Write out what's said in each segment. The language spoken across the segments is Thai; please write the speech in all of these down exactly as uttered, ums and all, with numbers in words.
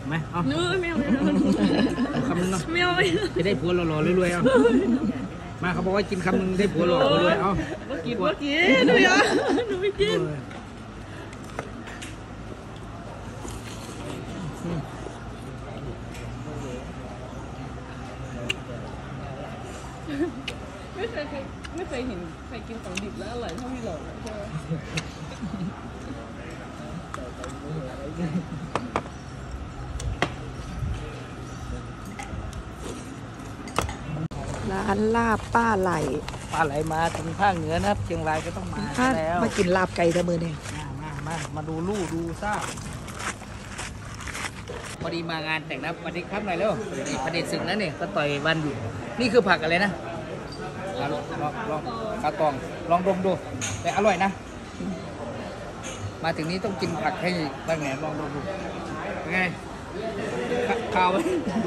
ไหมเอาเนื้อไม่เอาไม่เอาคำนึงเนาะไม่เอาไม่เอาจะได้ผัวหล่อๆรวยๆเอามาเขาบอกว่ากินคำนึงได้ผัวหล่อรวยๆเอาเมื่อกี้เมื่อกี้หนูอยากหนูไม่กินไม่เคยไม่เคยเห็นใครกินของดิบแล้วอร่อยเท่าพี่หลอดใช่ไหมร้านลาบป้าไหลปลาไหลมาถึงภาคเหนือนะครับเชียงรายก็ต้องมาแล้วมากินลาบไก่ตะมือเนี่ยมามามาดูลู่ดูซ่าพอดีมางานแต่งนะวันนี้ครับหน่อยเร็วนี่ประเด็นศึกนะเนี่ยก็ต่อยวันอยู่นี่คือผักอะไรนะลองลองลองกาตองลองดมดูแต่อร่อยนะมาถึงนี้ต้องกินผักให้บ้างไงลองดมดูเป็นไงข้าวไหม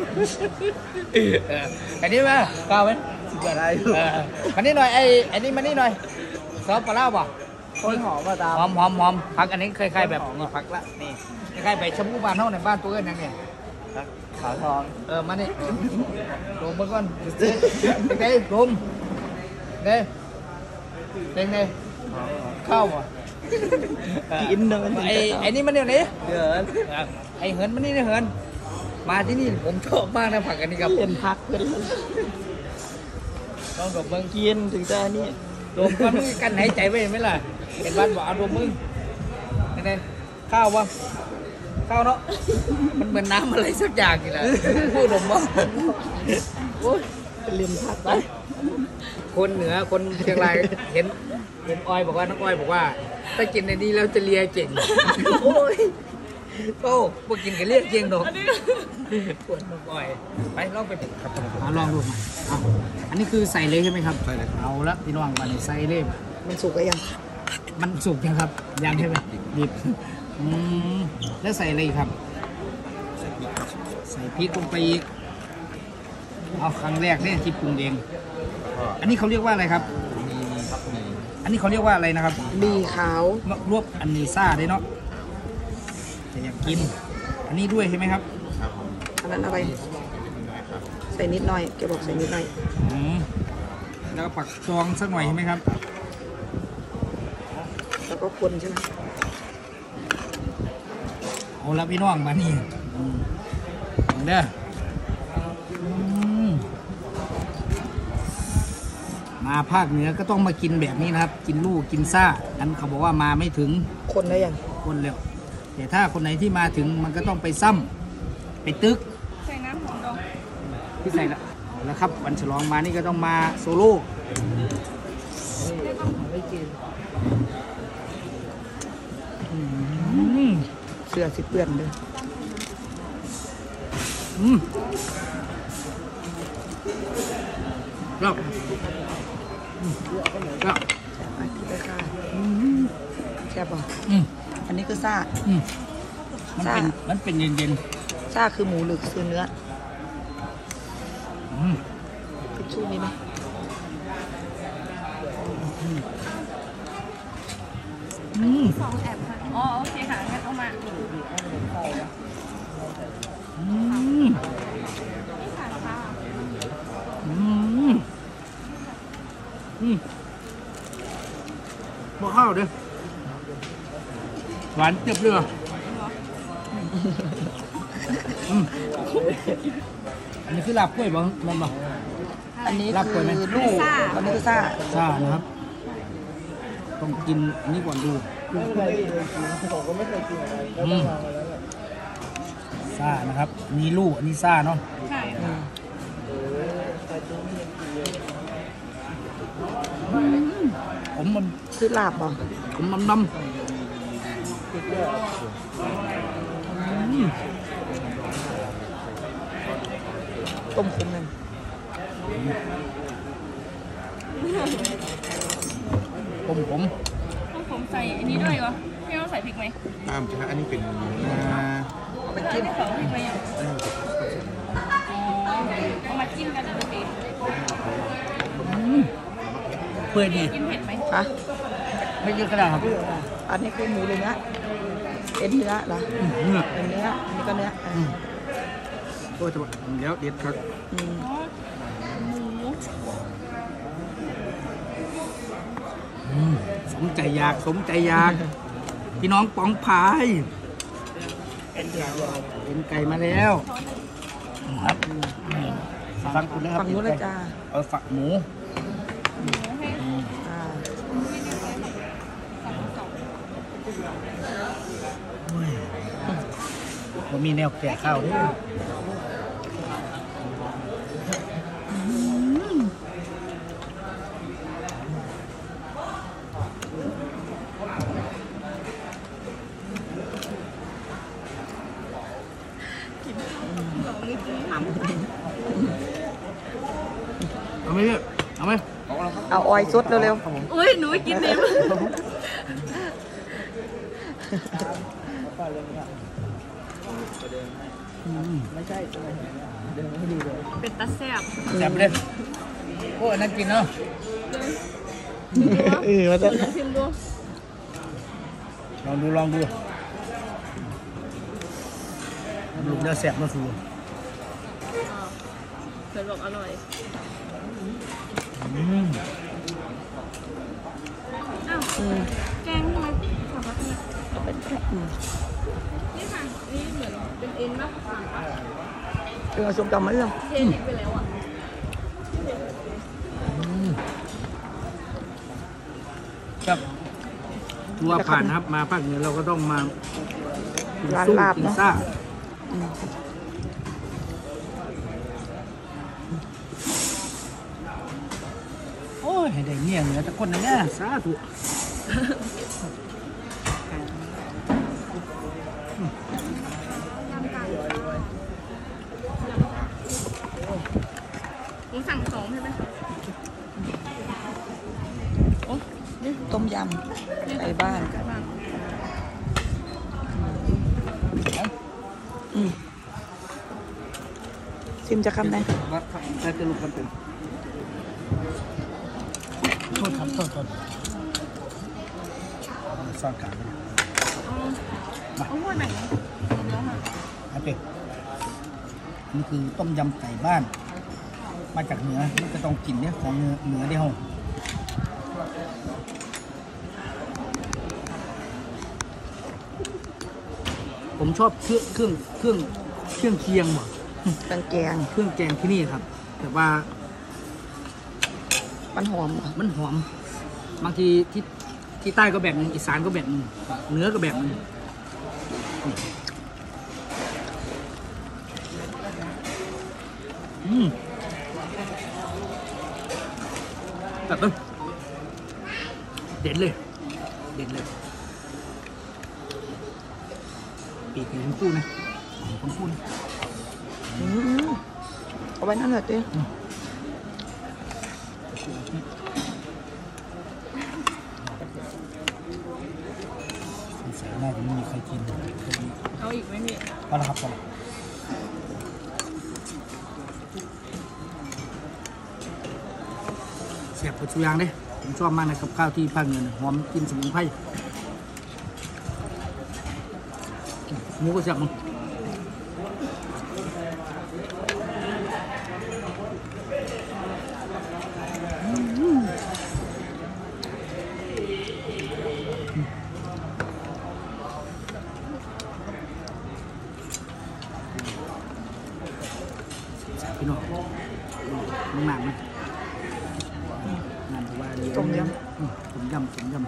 อันนี้มาข้าวไหมสุดยอดเลยอันนี้หน่อยไอ้อันนี้มานี่หน่อยซอสปลาเล่าป่ะคนหอมมาตามหอมหอมหอมผักอันนี้คล้ายๆแบบนี่ผักละนี่คล้ายๆใบชะพูบ้านเท่าในบ้านตัวเอิญยังไงขาวทองเออมานี่ลงมาก่อนเด็กๆลมเด็กเด็กๆข้าวป่ะกินเนินไอ้ไอ้นี่มันเนี่ยไหนเหินไอ้เหินมันนี่เหินมาที่นี่ผมชอบมากนะผักอันนี้ครับเห็นพักเพื่อนลองดมเบิ้งกินถึงจะนี่ดมก็มึงกันหายใจไว้ไหมล่ะเห็นบ้านบอกเอาดมมึงนี่ไงข้าววะข้าวเนาะมันเหมือนน้ำอะไรสักอย่างนี่แหละพูดดมว่าโอ้ยเล่นพักไปคนเหนือคนเชียงรายเห็นเห็นอ้อยบอกว่าน้องอ้อยบอกว่าถ้ากินในนี้แล้วจะเลียเก่งโอ้ยโอ้พวกกินกันเลียเก่งดอกปวดน้องอ้อยไปลองไปครับลองดูมาเอาอันนี้คือใส่เลยใช่ไหมครับใส่เลยเอาละพี่น้องมาใส่เลยมันสุกก็ยังมันสุกยังครับยังใช่ไหมดิบอืมแล้วใส่อะไรครับใส่พริกลงไปอีกเอาครั้งแรกเนี่ยที่ปรุงเองอันนี้เขาเรียกว่าอะไรครับอันนี้เขาเรียกว่าอะไรนะครับมีขาวรวบอันนี้ซ่าได้เนาะจะอยากกินอันนี้ด้วยใช่ไหมครับอันนั้นอะไรใส่นิดหน่อยแกบอกใส่นิดหน่อยอืมแล้วก็ปักซองสักหน่อยใช่ไหมครับแล้วก็คนใช่ไหมเอาละพี่น้องมานี่เด้อมาภาคเหนือก็ต้องมากินแบบนี้นะครับกินลูกกินซ่าอันเขาบอกว่ามาไม่ถึงคนได้ยังคนแล้วแต่ถ้าคนไหนที่มาถึงมันก็ต้องไปซ้ำไปตึกใส่น้ำหอมดองที่ใส่ละแล้วครับวันฉลองมานี่ก็ต้องมาโซโล่เสื้อสิเปื้อนเลยอืมแล้วแล้วอันนี้ก็ซ่าแซ่บป่ะอันนี้คือซ่ามันเป็นมันเป็นเย็นๆซ่าคือหมูหรือคือเนื้อทิชชู่มีไหมสองแอบค่ะอ๋อโอเคค่ะงั้นเอามาอืมอืมอืมบ่ข้าวเด้อหวานเจ็บเลยอืมอันนี้คือลาบกล้วยบ้างมันบ้างอันนี้คือลูกอันนี้คือซ่าซ่านะครับต้องกินอันนี้ก่อนดูอืมซ่านะครับมีลูกอันนี้ซ่าเนาะใช่ผมมันคือลาบป่ะผมน้ำน้ำต้มขมนั่นต้มผมต้มผมใส่อันนี้ด้วยเหรอพี่ต้องใส่พริกไหมตามใช่ไหมอันนี้เป็นเป็นจิ้มเขาพริกไหมอ่ะเอามาจิ้มกันดูดิเปื่อยดีกินเผ็ดไหมคะไม่เยอะขนาดครับอันนี้คือหมูเลยนะเอ็นเนื้อเหรอเนื้อเป็นเนื้ออันนี้ก็เนื้อเออโอ้ยจะบอกแล้วเด็ดครับอืมอืมสมใจอยากสมใจอยาก พี่น้องปองพายเป็นไก่มาแล้วครับฟังคุณนะครับฝั่งนู้นเลยจ้าเอาฝักหมูอ่ามันมีแนวแก่ข้าวด้วยเอาไหมพี่เอาไหมเอาออยซดเร็วอุ้ยหนูไม่กินดิบไม่ใช่เดินไม่ดีเลยเป็นตาแซ่บแซ่บเลยโอ้ยน่ากินเนาะๆเออว่าจะลองชิมดูลองดูลองดูลูกเนื้อแซ่บมาสูเผื่อบอกอร่อยอืมอ้าวอืมแกงทำไมขอบคุณเอาเป็นอืมนี่ค่ะนี่เหมือนเป็นเอ็นมากกว่าเออส้มตำมาเรื่องเทนไปแล้วอ่ะครับตัวผ่านนะครับมาภาคเหนือเราก็ต้องมากินร้านซุ่มลาบกินเนาะซ่าอืมโอ้ยให้ได้เนี่ยเหนือตะคนนะเนี่ยสาธุหนูสั่งสองใช่ไหมคะต้มยำไก่บ้านไก่บ้านอืมซิมจะคำไหนวัดครับใช้ตะลุกกันเป็นโทษครับโทษโทษสร้างการเอาเอาหัวไหนเดี๋ยวค่ะอันเป็นนี่คือต้มยำไก่บ้าน มาจากเหนือมันก็ต้องกินเนี่ยของเหนือเหนือเดียวผมชอบเครื่องเครื่องเครื่องเครื่องเคียงหมดกางแกงเครื่องแกงที่นี่ครับ แต่ว่ามันหอมเหรอมันหอม บางทีที่ที่ใต้ก็แบบหนึงอีสานก็แบบหนึงเหนือก็แบบหนึงอืมตัดต้นเด็ดเลย เด็ดเลย ปีกเป็นทั้งคู่นะทั้งคู่นะอืมเอาไว้นั่นเหรอเต้สงสัยน่าจะไม่มีใครกินเอาอีกไหมพี่พอแล้วครับพอแล้วเสียบกระชูยางเด้ผมชอบมากนะกับข้าวที่ภาคเหนือเนี่ยหอมกลินสมุนไพรหมูก็เสียบมั้งพี่น้องมึงหนักไหมงานว่าเลี้ยงต้มยอืมต้มยำต้มยำ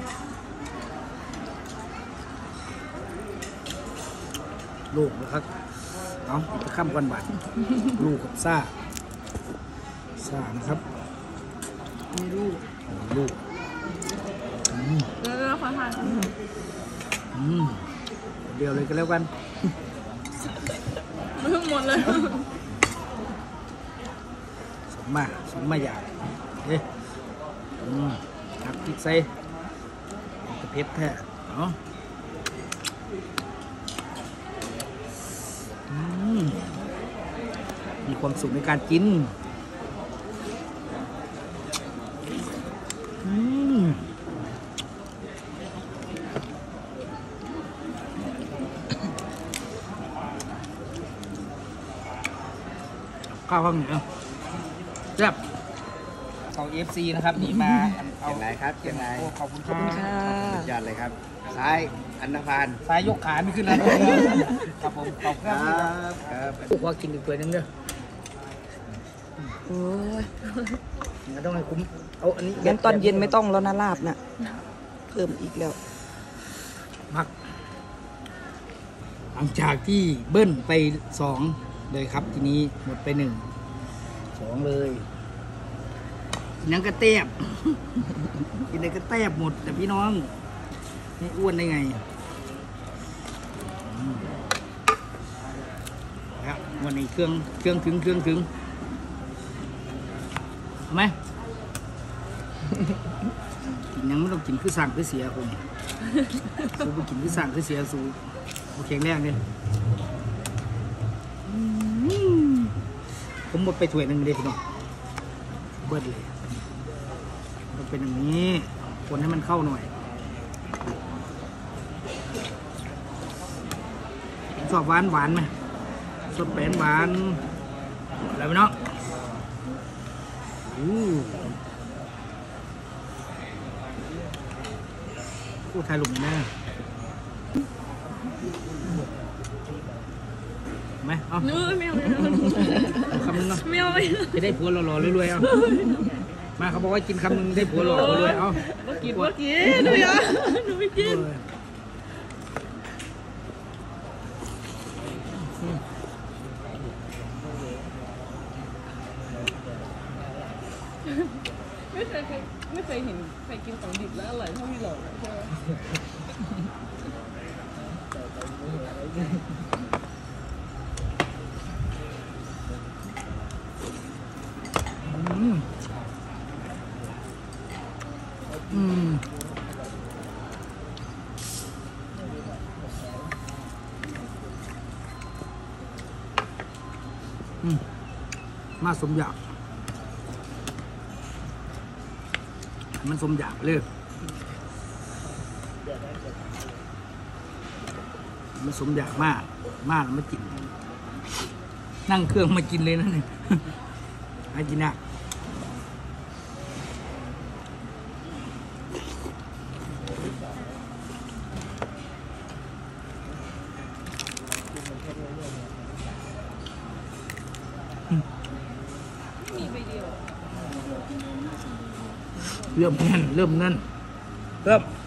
ลูกนะครับเอาไปข้ามกันบาทลูกกับซ่าซ่านะครับมีลูกลูกอืมเดี๋ยวเราขอทานอืมเดียวเลยก็แล้วกันมันเพิ่งหมดเลยสมมาสมมาอยากเอ๊ะอืมหักพริกใส่กระเพชรแท้เนาะอืมมีความสุขในการกินอืมข้าวข้างเหนียวแซ่บของ เอฟ ซี นะครับนี่มาเอาเชียงรายครับเชียงรายโอ้ขอบคุณขอบคุณค่ะสุดยอดเลยครับซ้ายอันธพาลสายยกขาไม่ขึ้นแล้วครับผมขอบคุณคครัรับบครับลูกว่ากินอีกตัวนึงเด้อโอ้ยมันต้องให้คุ้มเอาอันนี้งั้นตอนเย็นไม่ต้องแล้วนะลาบน่ะเพิ่มอีกแล้วมักหลังจากที่เบิ้ลไปสองเลยครับทีนี้หมดไปหนึ่งสองเลยกินนังกระเตียบ กินอะไรก็แตบหมดแต่พี่น้องไม่อ้วนได้ไงอืมครับวันนี้เครื่องเครื่องถึงเครื่องถึงเอาไหม กินยังไม่ต้องกินคือสั่งคือเสียคนสูบไปกินคือสั่งคือเสียสูโอเคแรกเลยอืมผมหมดไปถ้วยหนึ่งเลยพี่น้องเบิดเลยมันเป็นอย่างนี้คนให้มันเข้าหน่อยชอบหวานหวานไหมสดแป้นหวานอะไรไหมเนาะอู้อู้ถ่ายรูปหน่อยนะไหมเอาเนื้อไม่เอาไม่เอาเอาคำนึงเนาะไม่เอาไม่เอาจะได้ผัวหล่อๆรวยๆเอามาเขาบอกว่ากินคำนึงได้ผัวหล่อรวยๆเอาเมื่อกี้เมื่อกี้หนูอยากหนูไม่กินไม่เคยไม่เคยเห็นใครกินของดิบแล้วอร่อยเท่าพี่หลอดใช่ไหมอืมอืมอืมมาสมอยากมันสมอยากเลยมันสมอยากมากมากแล้วมากิน นั่งเครื่องมากินเลยนะเนี่ย ให้กินนะมีใบเดียวเริ่มแน่นเริ่มแน่นเริ่ม